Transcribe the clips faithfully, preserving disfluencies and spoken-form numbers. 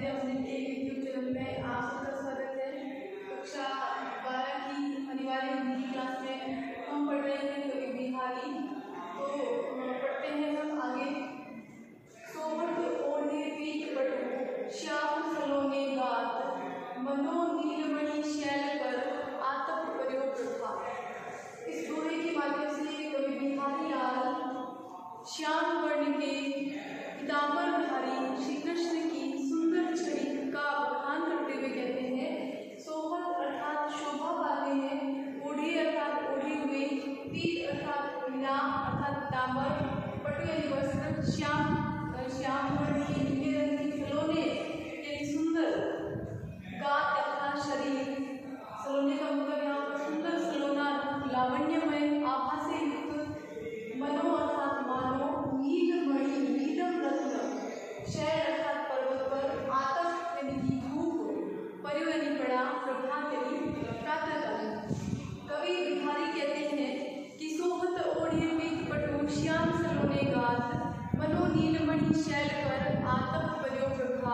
मेरे अपने एक यूट्यूब चैनल में आप सबका स्वागत है। कक्षा बारह की अनिवार्य हिंदी की क्लास में हम पढ़ रहे हैं कवि बिहारी। तो पढ़ते हैं हम आगे। सोहत ओढ़े पीठ पटु श्याम सलोने गात मनो नीलमणि शैल पर आतप पर्यो प्रभात। इस दोहे के माध्यम से कवि बिहारी लाल श्याम वर्ण के पीताम्बरधारी श्री कृष्ण की सुंदर छवि का बखान करते हुए कहते हैं, सोहत अर्थात शोभा पाते हैं, ओढ़े अर्थात ओढ़े हुए, पीठ अर्थात परिणाम अर्थात पीताम्बर, पटु यानी वस्त्र, श्याम श्याम वर्ण के नीले रंग के खिलौने यानी सुंदर, गात अर्थात शरीर, सलोने का मतलब यहाँ पर सुंदर सलोना लावण्यमय आभा से युक्त, मनो अर्थात मानो, नीलमणि नीलम रत्न, शैल अर्थात पर्वत पर, आतप यानी कि धूप, पर्यो यानी पड़ा, प्रभात यानी प्रातःकाल। कवि बिहारी कहते हैं कि सोहत ओढ़े पीठ पटु श्याम सलोने गात मनो नीलमणि शैल पर आतप पर्यो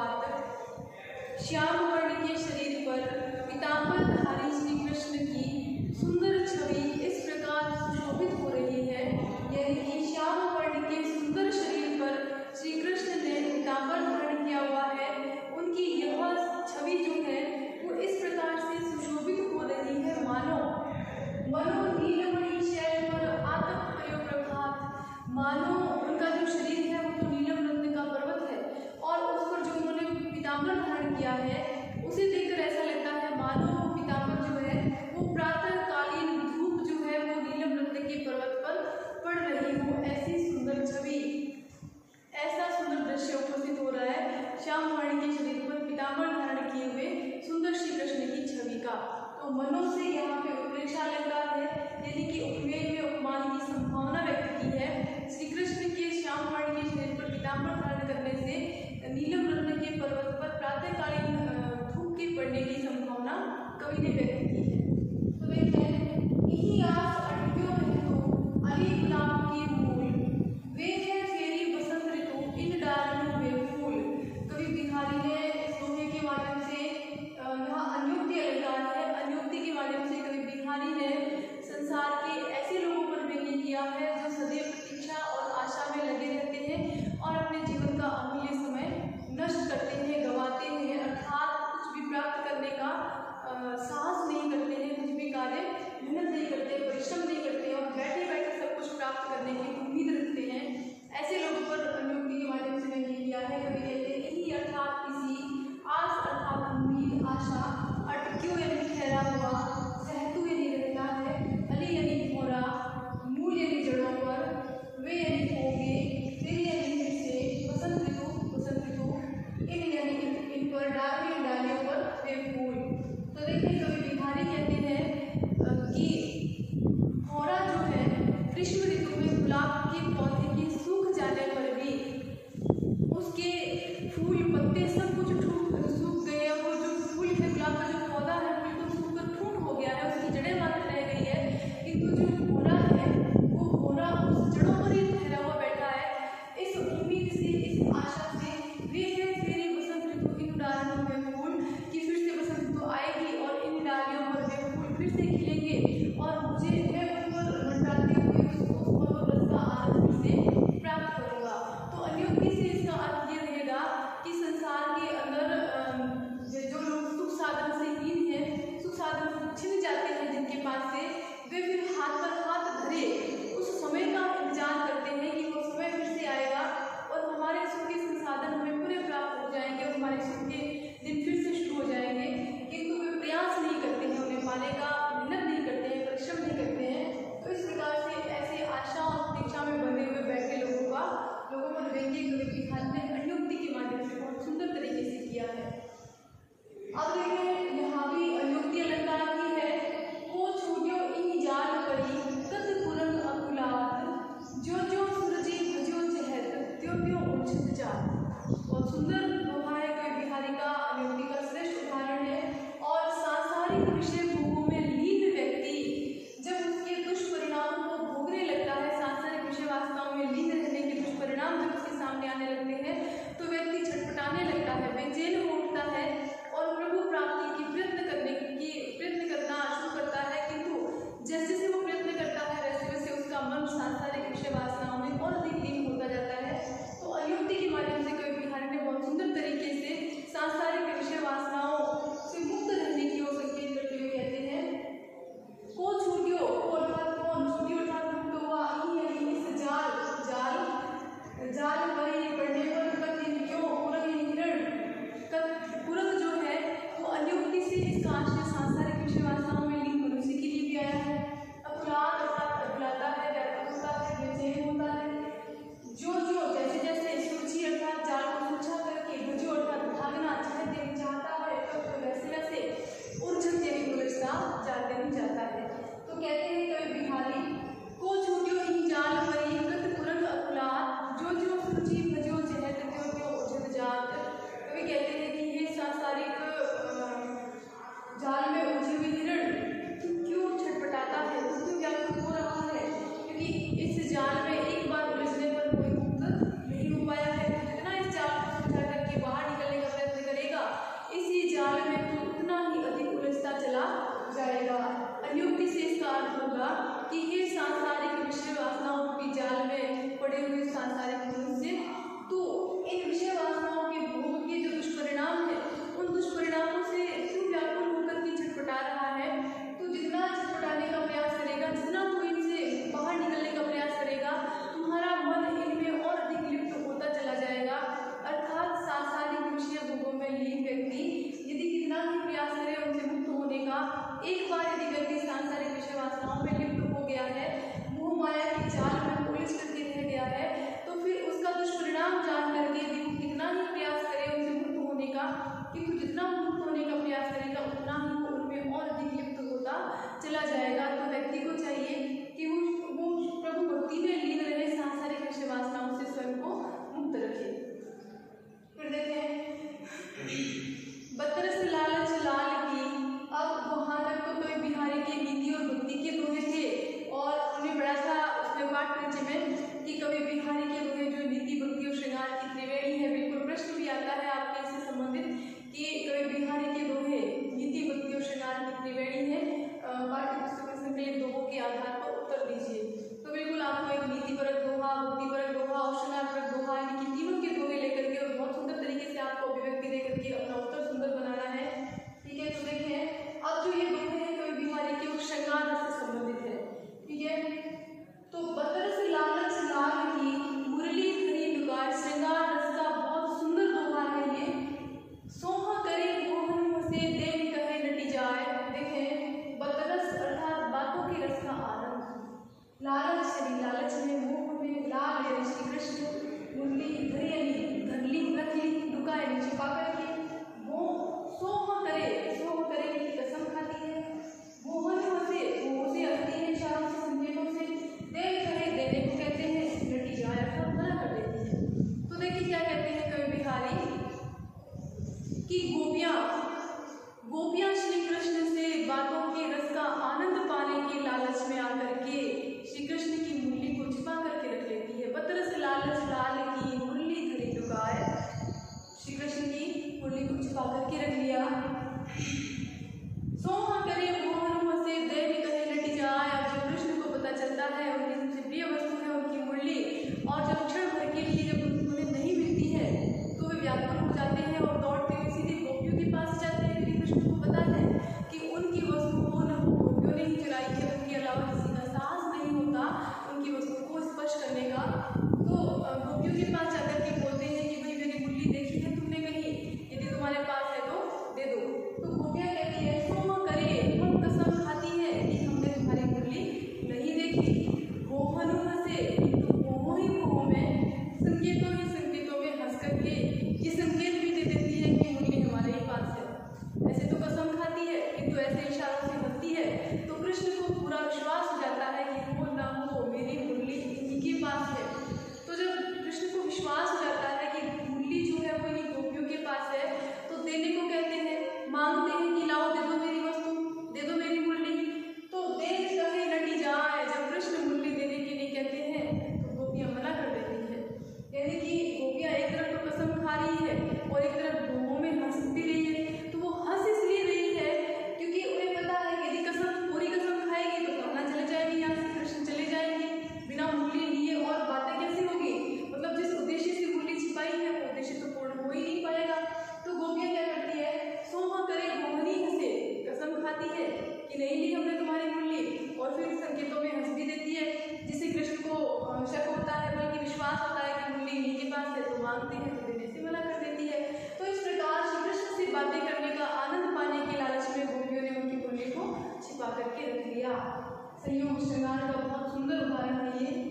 प्रभात। श्याम वर्ण के शरीर पर पीताम्बरधारी श्री कृष्ण की सुंदर छवि इस प्रकार सुशोभित हो रही है, यानी कि श्याम वर्ण के सुंदर शरीर पर श्री कृष्ण ने पीताम्बर धारण किया हुआ है। उनकी यह छवि जो है वो इस प्रकार से सुशोभित हो रही है, मानो मनो नीलमणि शैल पर आतप पर्यो प्रभात, मानो उनका जो शरीर है वो तो नीलम रत्न का पर्वत है और उस पर जो उन्होंने पीताम्बर धारण किया है उसे देखकर ऐसा लगता है मानो वो पीताम्बर जो है वो प्रातःकालीन धूप जो है वो नीलम रत्न के पर्वत पर पड़ रही हो, ऐसी सुंदर छवि, ऐसा सुंदर दृश्य उपस्थित हो रहा है श्याम वर्ण के शरीर पर पीताम्बर धारण किए हुए सुंदर श्री कृष्ण की छवि का। तो मनो से यहाँ पे उत्प्रेक्षा अलंकार है, यानी कि उपमेय में उपमान की संभावना व्यक्त की है। श्री कृष्ण के श्याम वर्ण के शरीर पर पीताम्बर धारण करने से नीलम रत्न के पर्वत पर प्रातःकालीन धूप के पड़ने की संभावना कवि ने व्यक्त की है। तो देखते हैं, यही आस अटक्यो रहतो अली गुलाब के मूल, वे है फेरी बसंत ऋतु इन डालियों में फूल। कवि बिहारी ने इस दोहे के माध्यम से यहाँ अन्योक्ति अलंकार है, अन्योक्ति के माध्यम से कवि बिहारी ने संसार के ऐसे लोगों पर व्यंग्य किया है जो सदैव प्रतीक्षा और आशा में लगे रहते हैं और अपने जीवन का अमूल्य समय नष्ट करते हैं, गंवाते हैं, अर्थात कुछ भी प्राप्त करने का साहस नहीं करते हैं, कुछ भी कार्य मेहनत नहीं करते, परिश्रम नहीं करते और बैठे बैठे सब कुछ प्राप्त करने की उम्मीद रखते हैं। ऐसे लोगों पर अन्योक्ति के माध्यम से व्यंग्य किया है। कवि कहते हैं, यही अर्थात किसी, आस अर्थात उम्मीद, आशा, अटक्यो यानी ठहरा हुआ, सहतु यानी रहता है, अली यानी घोड़ा, मूल यानी जड़ों पर, वे यानी होंगे, फिर यानी फिर से, बसंत ऋतु बसंत ऋतु, इन यानी इन पर, डालियों डालियों पर वे फूल। तो देखिए कवि बिहारी कहते हैं कि घोड़ा जो है ग्रीष्म ऋतु में गुलाब के पौधे के सूख जाने पर भी उसके फूल पत्ते सब कुछ सूख गए, वो जो फूल है गुलाब का जो पौधा है बिल्कुल सूख कर ठूंठ हो गया है, उसकी जड़ें मात्र रह गई है, किंतु जो घोड़ा है वो घोड़ा उस जड़ों पर ही ठहरा हुआ बैठा है। इस उम्मीद से, इस आशा से, वे है फेरी बसंत ऋतु इन डालियों में फूल, कि फिर से बसंत ऋतु आएगी और इन डालियों पर वे फूल फिर से खिलेंगे और मुझे मैं उन पर मंडराते हुए उसको और रस का आनंद फिर से प्राप्त करूँगा। तो अन्योक्ति से इसका अर्थ ये रहेगा कि संसार के अंदर जो लोग सुख साधन से हीन हैं, सुख साधन छिन जाते हैं जिनके पास से, वे फिर हाथ पर हाथ धरे उस समय का इंतजार करते हैं कि वो समय फिर से आएगा और हमारे सुख के संसाधन हमें पूरे प्राप्त हो जाएंगे और हमारे सुख के दिन फिर से शुरू हो जाएंगे, किंतु वे प्रयास नहीं करते हैं उन्हें पाने का, मेहनत नहीं करते हैं, परिश्रम नहीं करते हैं। तो इस प्रकार से ऐसे आशा और प्रतीक्षा में बंधे हुए बैठे लोगों का लोगों पर व्यंग्य कवि बिहारी ने अन्योक्ति के माध्यम से बहुत सुंदर तरीके से किया है। अब देखें यहाँ भी अन्योक्ति अलंकार की है, को छूट्यो इन जाल परी कद कुरंग अकुलात, जो जो सूरजी भजो चहत त्यो त्यो उछत जात। बहुत सुंदर दोहा है कवि बिहारी का, अन्योक्ति का श्रेष्ठ उदाहरण है। और सांसारिक विषय भोगों में लीन व्यक्ति जब उसके दुष्परिणामों को भोगने लगता है, सांसारिक विषय वास्तव में लीन रहने के दुष्परिणाम जब उसके सामने आने लगते हैं तो व्यक्ति छटपटाने लगता है, बेचैन हो बढ़े हुए सांसारिक गुण से। तो इन विषय वासनाओं के भोग के जो दुष्परिणाम है, उन दुष्परिणामों से क्यों व्याकुल होकर के छटपटा रहा है। तो जितना छटपटाने का प्रयास करेगा, जितना तू इनसे बाहर निकलने का प्रयास करेगा, तुम्हारा मन इनमें और अधिक लिप्त होता चला जाएगा। अर्थात सांसारिक विषय भोगों में लीन व्यक्ति यदि कितना भी प्रयास करे उनसे मुक्त होने का, एक बार यदि व्यक्ति सांसारिक विषय वासनाओं में लिप्त हो गया है, मोह माया के जाल में उलझ करके रह गया है, तो फिर उसका दुष्परिणाम जान करके यदि वो कितना ही प्रयास करे उनसे मुक्त होने का, किंतु जितना मुक्त होने का प्रयास करेगा उतना ही वो उनमें और अधिक लिप्त होता चला जाएगा। तो व्यक्ति को चाहिए कि वो वो प्रभु भक्ति में लीन रहे, सांसारिक विषय वासनाओं से स्वयं को मुक्त रखे। फिर देखें बदरस लालच लाल की। अब वहाँ तक तो कवि बिहारी की नीति और भक्ति के दोहे थे, और उन्हें बड़ा था उसमें पाठ परिचय में कि कवि बिहारी के दोहे जो नीति भक्ति और श्रृंगार की त्रिवेणी है। बिल्कुल प्रश्न भी आता है आपके इससे संबंधित कि कवि बिहारी के दोहे नीति भक्ति और श्रृंगार की त्रिवेणी है, पाठ्य पुस्तक में संकलित दोहों के आधार पर उत्तर दीजिए। तो बिल्कुल आपको एक नीति परक दोहा, भक्ति परक दोहा और श्रृंगार परक दोहा, यानी कि तीनों के दोहे लेकर के और बहुत सुंदर तरीके से आपको अभिव्यक्ति देकर के अपना उत्तर सुंदर बनाना है। ठीक है, तो देखें अब जो ये दोहे हैं कवि बिहारी के, वो श्रृंगार रस से संबंधित है। ठीक है, तो बदरस लालच लाल की मुरली धरी डुगार, श्रृंगार रस का बहुत सुंदर दोहा है ये। सोहा करे मोहन से देव कहे नटी जाए। देखें बदरस अर्थात बातों के रस का आनंद, लालच श्री लालच में मोह में, लाल यानी श्री कृष्ण, मुरली धरी यानी धरली रख ली, डुका यानी छिपा करके, वो सोहा करे, सोह करे की कसम खाती है, मोहन से मोह से हंसती है, इशारों से संकेतों से, देव कहे देने को कहते हैं, नटी जाए अर्थात मना कर देती है। तो देखिए क्या कहते हैं कवि बिहारी कि गोपियाँ गोपियाँ श्री कृष्ण से बातों के रस का आनंद पाने के लालच में आकर के श्री कृष्ण की मुरली को छिपा करके रख लेती है। बदरस लालच लाल की मुरली धरी डुगाए, श्री कृष्ण की मुरली को छिपा करके रख लिया। सोहा करे मोहन से देव कहे नटी जाए। अब जब कृष्ण को पता चलता है उनकी सबसे प्रिय वस्तु है उनकी मुरली, और जब क्षण भर के लिए जब उन्हें नहीं मिलती है तो वे व्याकुल हो जाते हैं और दौड़ते हुए सीधे गोपियों के पास जाते हैं, क्योंकि कृष्ण को पता है कि उनकी वस्तु को न गोपियों ने ही चुराई है, उनके अलावा किसी का साहस नहीं होता उनकी वस्तु को स्पर्श करने का। तो गोपियों के पास जाकर के बोलते हैं कि भाई मेरी मुरली देखी है तुमने कहीं, यदि तुम्हारे पास है तो दे दो। तो गोपियाँ कहती है सोहा करे, हम कसम खाती है कि हमने तुम्हारी मुरली नहीं देखी। मोहन से किंतु मोह ही मोह में, संकेतों ही संकेतों में हंस करके ये संकेत भी दे देती है कि मुरली हमारे ही पास है। ऐसे तो कसम खाती है किंतु ऐसे इशारों से हंसती है, तो कृष्ण को पूरा विश्वास हो जाता है कि हो ना हो मेरी मुरली इन्हीं के पास है। तो जब कृष्ण को विश्वास हो जाता है कि मुरली जो है वो इन्हीं गोपियों के पास है, तो देने को कहते हैं, मांगते हैं कि लाओ दे दो मेरी वस्तु, दे दो मेरी मुरली। तो देव कहे नटी जाए, जब कृष्ण मुरली देने के लिए कहते हैं तो गोपियाँ मना कर देती है। यानी कि गोपियाँ एक तरफ तो कसम खा रही है और एक तरफ दोनों में हंस भी रही है। तो वो हंस इसलिए रही है क्योंकि उन्हें पता है कि यदि कसम पूरी कसम खाएगी तो कहाँ चले जाएंगे, यहाँ से कृष्ण चले जाएंगे, बिना मुरली लिए और बातें कैसे होगी। मतलब जिस उद्देश्य से मुरली छिपाई है वो उद्देश्य तो पूर्ण हो ही नहीं पाएगा। तो गोपियाँ क्या करती है, सोहा करे मोहनी से कसम खाती है कि नहीं ली हमने तुम्हारी मुरली, और फिर संकेतों में हंस भी देती है, जिससे कृष्ण को शक होता है बल्कि विश्वास होता है कि मुरली इन्हीं के पास है। तो मांगते हैं तो देने से मना कर देती है। तो इस प्रकार श्री कृष्ण से बातें करने का आनंद पाने के लालच में गोपियों ने उनकी मुरली को छिपा करके रख लिया। संयोग श्रृंगार का बहुत सुंदर उदाहरण है ये।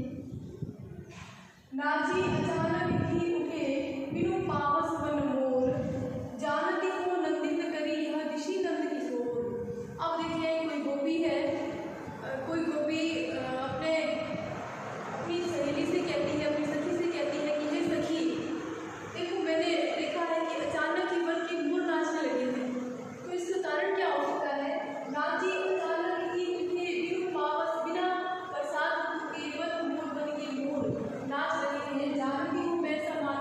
नाची अचानक ही उठे बिनु पावस वन मोर, जानती हो नंदित करी यह दिशी नंद किशोर। अब देखिए कोई गोपी है, कोई गोपी अपने अपनी सहेली से कहती है, अपनी सखी से कहती है कि हे सखी देखो मैंने देखा है कि अचानक ही वन के मोर नाचने लगे हैं। तो इसका कारण क्या हो सकता है। नाची अचानक ही उठे बिनु पावस, बिना बरसात के वन मोर बन के मोर नाच रहे हैं। जानती हूँ मैं ऐसा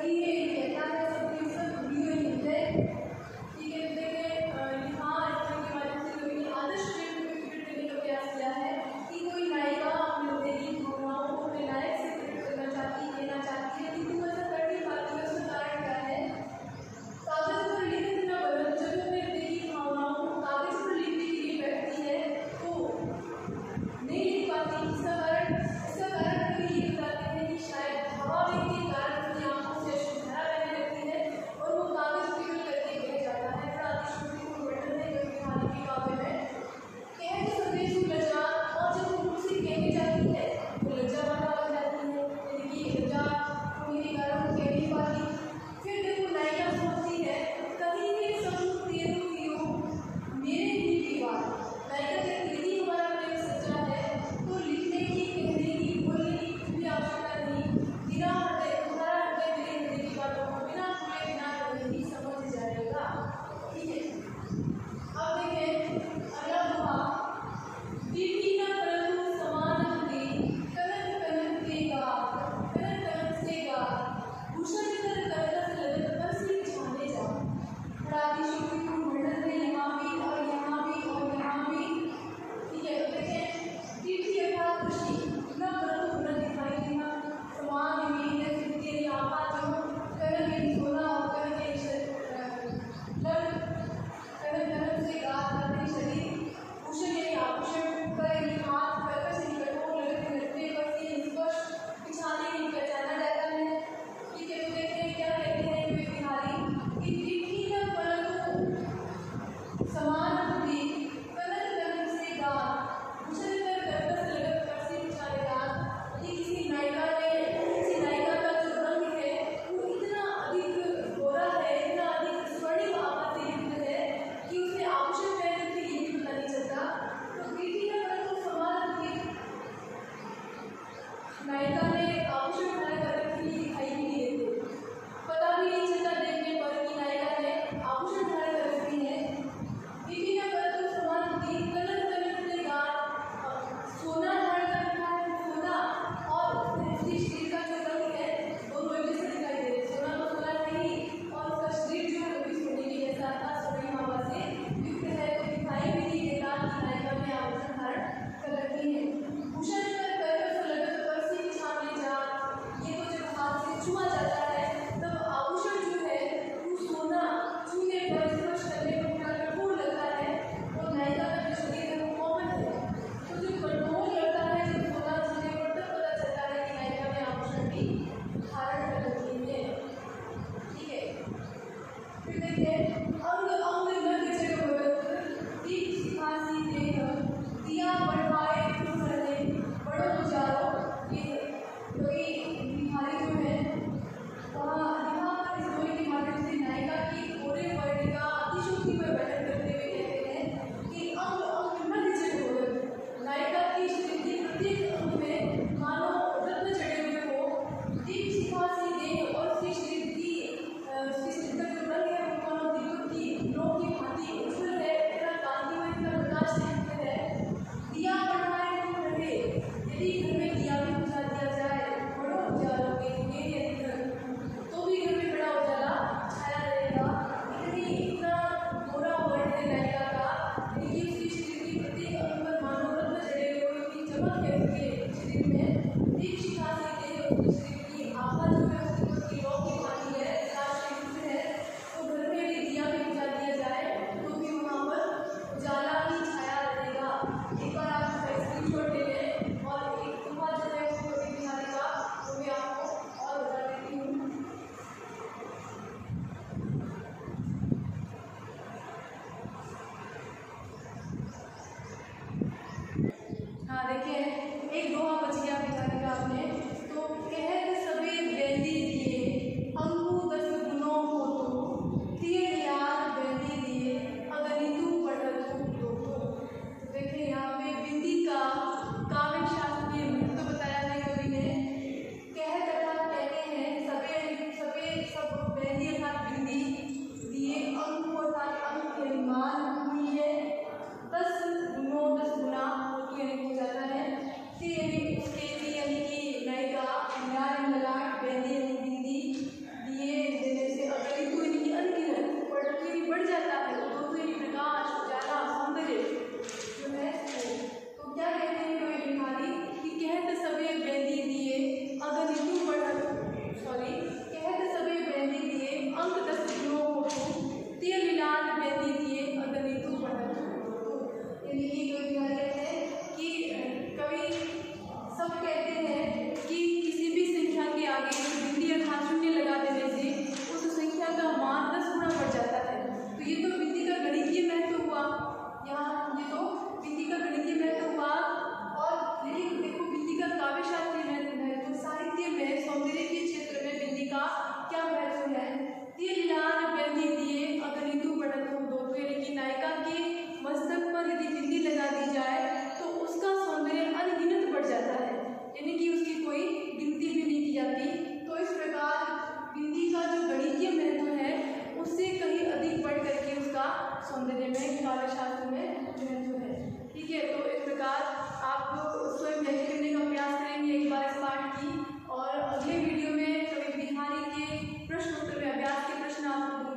सही है, कहता है सबकी सब जुड़ी हुई है। ठीक है, देखिए यहाँ इसके माध्यम से कवि ने आदर्श चरित्र को चित्रित करने का प्रयास किया है कि कोई नायिका अपने हृदय की भावनाओं को अपने नायक से चित्रित करना चाहती कहना चाहती है, किंतु ऐसा कर नहीं पाती है। उसका कारण क्या है? कागज पर लिखने बिना बदल जब अपने हृदय की भावनाओं को कागज पर लिखने के लिए बैठती है तो नहीं लिख पाती। इसका कारण इसका कारण कभी ये बताते हैं कि शायद भावावेग के कारण अपनी आंखों से अश्रुधारा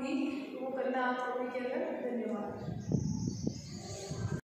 होगी वो करना आप सभी के अंदर। धन्यवाद।